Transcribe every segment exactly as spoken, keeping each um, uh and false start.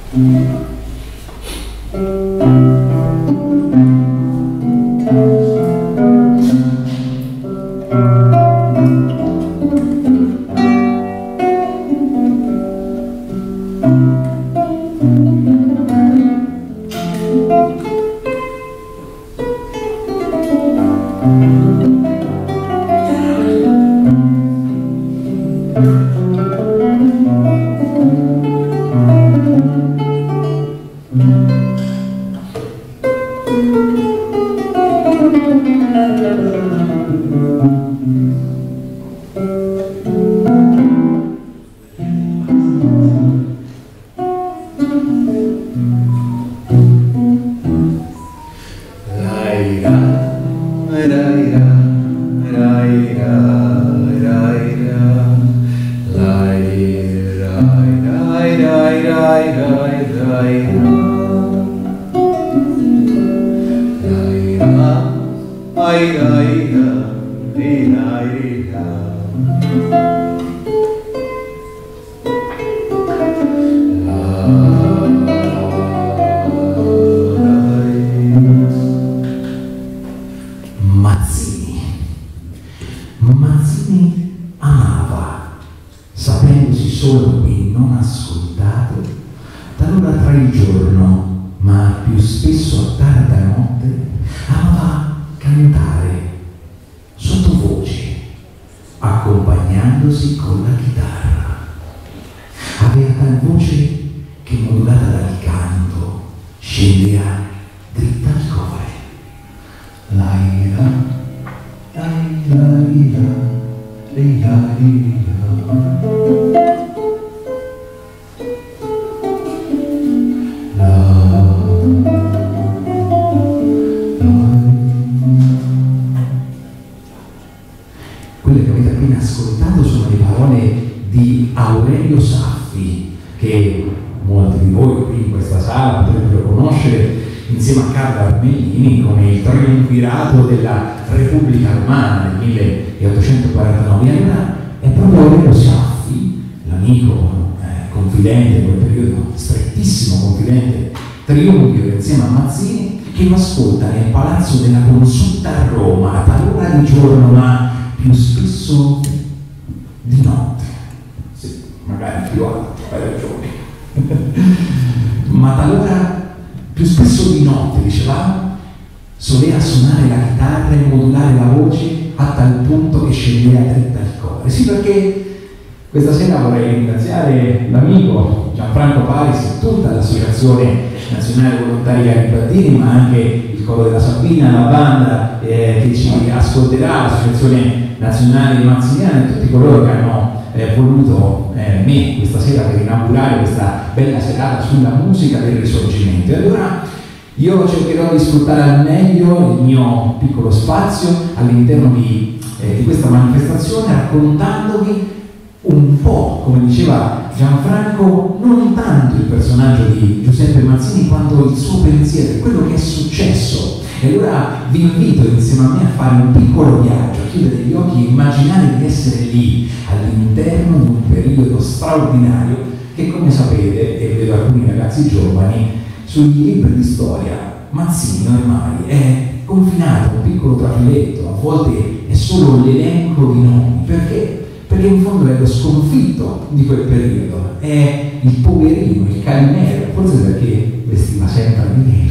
Questa sera vorrei ringraziare l'amico Gianfranco Paris e tutta l'Associazione Nazionale Volontari Garibaldini, ma anche il Coro della Sabina, la banda eh, che ci ascolterà, l'Associazione Nazionale di Mazziniana e tutti coloro che hanno eh, voluto eh, me questa sera per inaugurare questa bella serata sulla musica del Risorgimento. E allora io cercherò di sfruttare al meglio il mio piccolo spazio all'interno di, eh, di questa manifestazione, raccontandovi un po', come diceva Gianfranco, non tanto il personaggio di Giuseppe Mazzini quanto il suo pensiero, quello che è successo. E allora vi invito insieme a me a fare un piccolo viaggio, a chiudere gli occhi e immaginare di essere lì all'interno di un periodo straordinario che, come sapete, e vedo alcuni ragazzi giovani sugli libri di storia, Mazzini ormai è confinato, un piccolo trafiletto, a volte è solo l'elenco di nomi. Perché? Perché in fondo è lo sconfitto di quel periodo, è il poverino, il calimero, forse perché vestiva sempre di nero.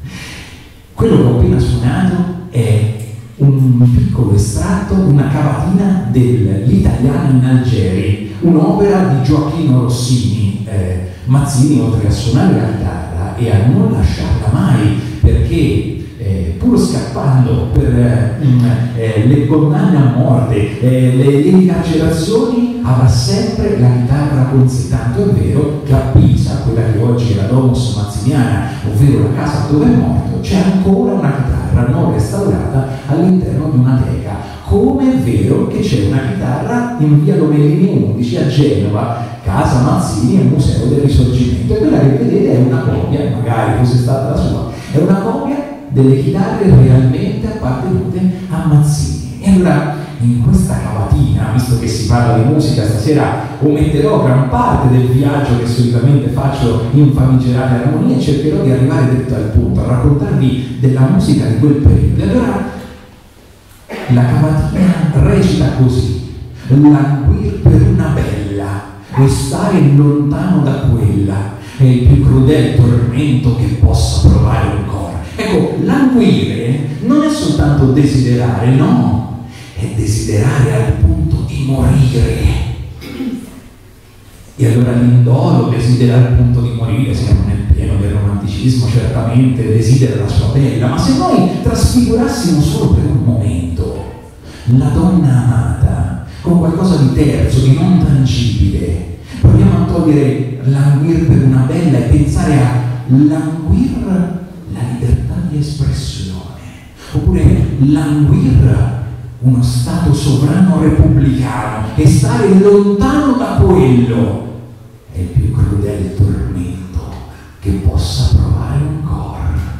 Quello che ho appena suonato è un piccolo estratto, una cavatina dell'Italiano in Algeri, un'opera di Gioacchino Rossini. Eh, Mazzini, oltre a suonare la chitarra e a non lasciarla mai, perché Eh, pur scappando per eh, eh, le condanne a morte, eh, le, le incarcerazioni, aveva sempre la chitarra con sé. Tanto è vero che a Pisa, quella che oggi è la Domus Mazziniana, ovvero la casa dove è morto, c'è ancora una chitarra non restaurata all'interno di una teca. Come è vero che c'è una chitarra in via Lomellini undici a Genova, casa Mazzini e Museo del Risorgimento. E quella che vedete è una copia, magari fosse stata la sua, è una copia delle chitarre realmente appartenute a Mazzini. E allora in questa cavatina, visto che si parla di musica stasera, ometterò gran parte del viaggio che solitamente faccio in famigerate armonie e cercherò di arrivare dritto al punto, a raccontarvi della musica di quel periodo. E allora la cavatina recita così: languir per una bella e stare lontano da quella è il più crudel tormento che possa provare un cor. Ecco, languire non è soltanto desiderare, no, è desiderare al punto di morire. E allora l'indolo desidera al punto di morire, siamo nel pieno del romanticismo, certamente desidera la sua bella, ma se noi trasfigurassimo solo per un momento la donna amata con qualcosa di terzo, di non tangibile, proviamo a togliere languir per una bella e pensare a languir la libertà di espressione, oppure languir uno stato sovrano repubblicano e stare lontano da quello è il più crudele tormento che possa provare un cor.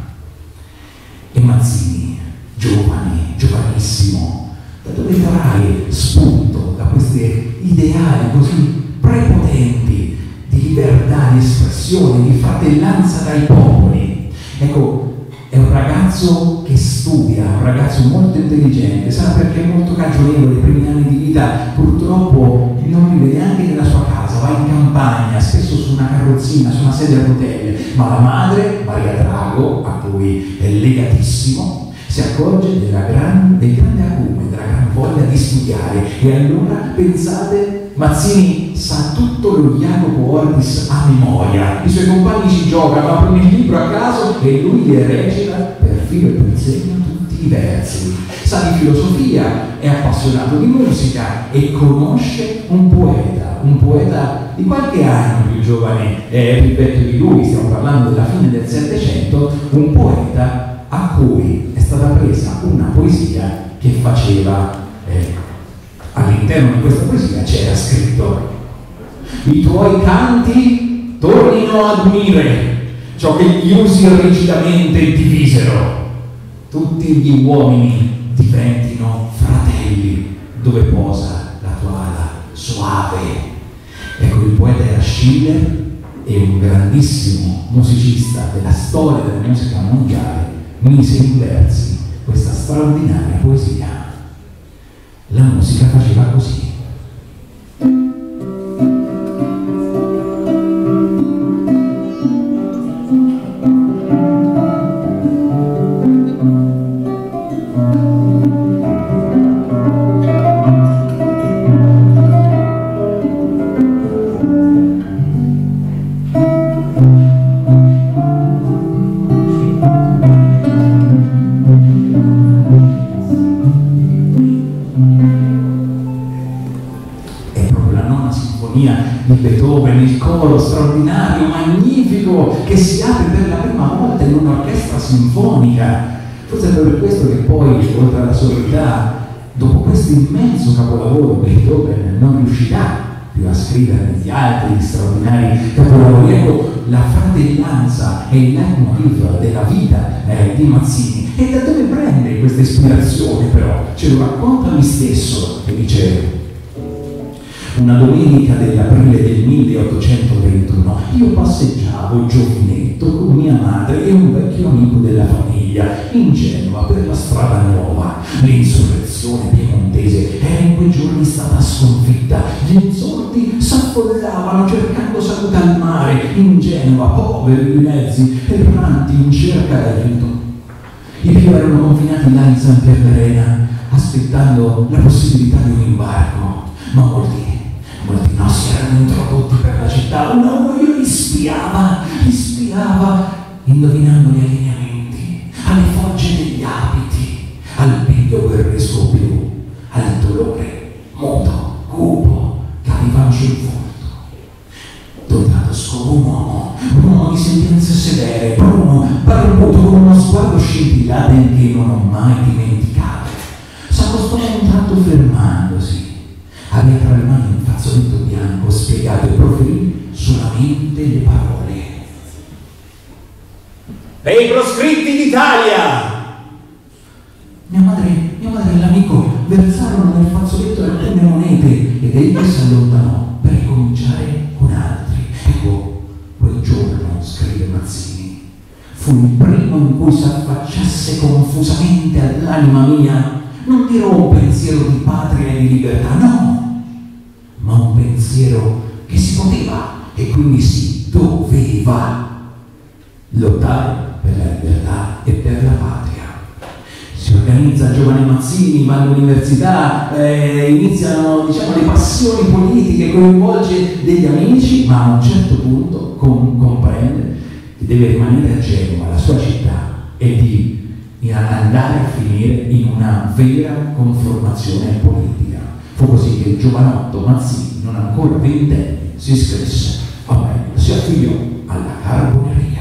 E Mazzini, giovane, giovanissimo, da dove trae spunto da questi ideali così prepotenti di libertà di espressione, di fratellanza tra i popoli? Ecco, è un ragazzo che studia, un ragazzo molto intelligente, sa perché è molto cagionevole, i primi anni di vita purtroppo non li vede neanche nella sua casa, va in campagna, spesso su una carrozzina, su una sedia a rotelle, ma la madre, Maria Drago, a cui è legatissimo, si accorge della gran, del grande acume, della gran voglia di studiare, e allora pensate, Mazzini sa tutto lo Jacopo Ortis a memoria, i suoi compagni ci giocano, aprono il libro a caso e lui li recita per filo e per segno tutti i versi. Sa di filosofia, è appassionato di musica e conosce un poeta, un poeta di qualche anno più giovane e più vecchio di lui, stiamo parlando della fine del Settecento, un poeta a cui è stata presa una poesia che faceva, eh, all'interno di questa poesia c'era scritto: i tuoi canti tornino ad unire ciò che gli usi rigidamente divisero, tutti gli uomini diventino fratelli dove posa la tua ala soave. Ecco, il poeta era Schiller e un grandissimo musicista della storia della musica mondiale mise in versi questa straordinaria poesia. La musica faceva così. Di Beethoven, il coro straordinario, magnifico, che si apre per la prima volta in un'orchestra sinfonica. Forse è per questo che poi, oltre alla sonorità, dopo questo immenso capolavoro, Beethoven non riuscirà più a scrivere gli altri straordinari capolavori. Ecco, la fratellanza è il leitmotiv della vita eh, di Mazzini. E da dove prende questa ispirazione, però? Ce lo racconta lui stesso, che dice: una domenica dell'aprile del milleottocentoventuno io passeggiavo giovinetto con mia madre e un vecchio amico della famiglia in Genova per la strada nuova. L'insurrezione piemontese era in quei giorni stata sconfitta, gli insorti s'affollavano cercando salute al mare in Genova, poveri di mezzi, erranti in cerca d'aiuto. I più erano confinati là in San Pierdarena aspettando la possibilità di un imbarco, ma molti Molti no si erano introdotti per la città. Un uomo li spiava, li spiava, indovinando gli allineamenti, alle fogge degli abiti, al piglio guerresco blu, al dolore muto, cupo, che aveva sul volto. Dotato scopo un uomo, un uomo di sentenze severe, bruno, barbuto, con uno sguardo scintillante che non ho mai dimenticato. S'accostò un tratto fermandosi. Aveva tra le mani un fazzoletto bianco spiegato e proferì solamente le parole: per i proscritti d'Italia. Mia madre mia madre e l'amico versarono nel fazzoletto alcune monete ed egli si allontanò per ricominciare con altri. Ecco, quel giorno, scrive Mazzini, fu il primo in cui si affacciasse confusamente all'anima mia, non dirò un pensiero di patria e di libertà, no, ma un pensiero che si poteva e quindi si doveva lottare per la libertà e per la patria. Si organizza Giovane Mazzini, va all'università, eh, iniziano, diciamo, le passioni politiche, coinvolge degli amici, ma a un certo punto com comprende che deve rimanere a Genova, la sua città, e di andare a finire in una vera conformazione politica. Fu così che il giovanotto Mazzini, non ancora ventenne, si iscrisse, o meglio, si affiliò alla Carboneria.